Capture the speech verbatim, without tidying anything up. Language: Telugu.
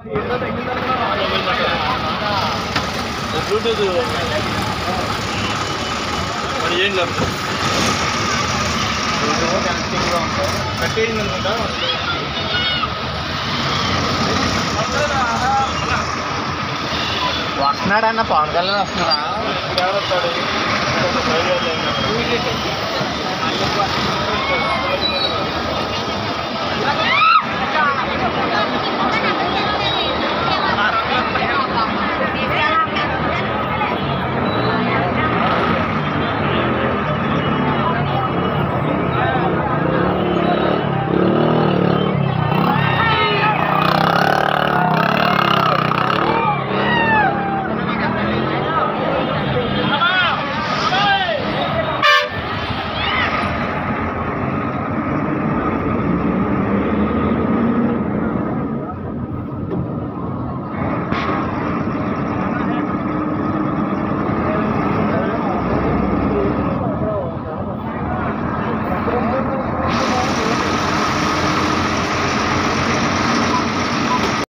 బ్లూటూత్ మరి ఏం లేదు కనెక్టింగ్గా ఉంటుంది కట్టేయండి అనుకుంటా వస్తున్నాడు అన్న పవన్ కళ్యాణ్ వస్తున్నారా ఎవరొస్తాడు